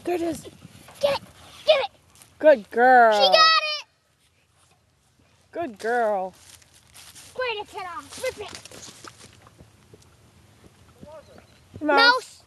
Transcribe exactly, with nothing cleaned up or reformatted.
There it is. Get it! Get it! Good girl. She got it! Good girl. Square its head off. Rip it. Mouse. Mouse.